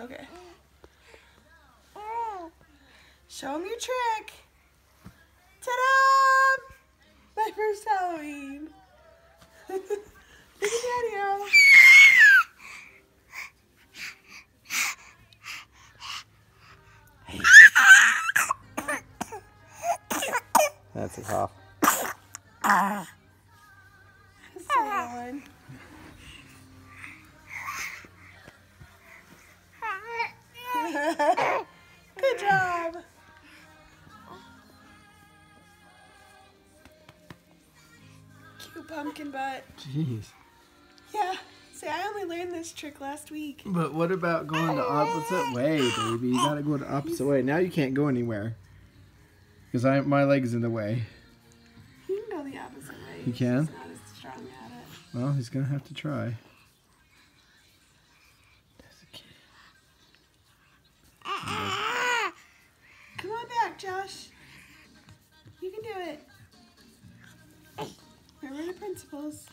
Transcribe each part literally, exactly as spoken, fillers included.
Okay. Show him your trick. Ta-da! My first Halloween. Look at Daddy-O. That's a cough. That's a good one. Good job. Cute pumpkin butt. Jeez. Yeah. See, I only learned this trick last week. But what about going the opposite way, baby? You gotta go the opposite way. Now you can't go anywhere. Because I my leg's in the way. He can go the opposite way. He can? He's not as strong at it. Well, he's gonna have to try. Come on back, Josh. You can do it. Where were the principals?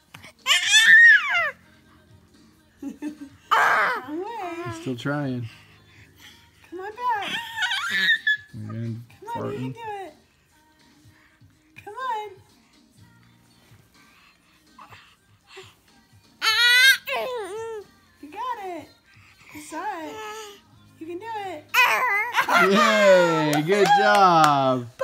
Wrong way. He's still trying. Come on back. Again, Come on, you can do it. Come on. You got it. You saw it. You can do it. Yay! Good job!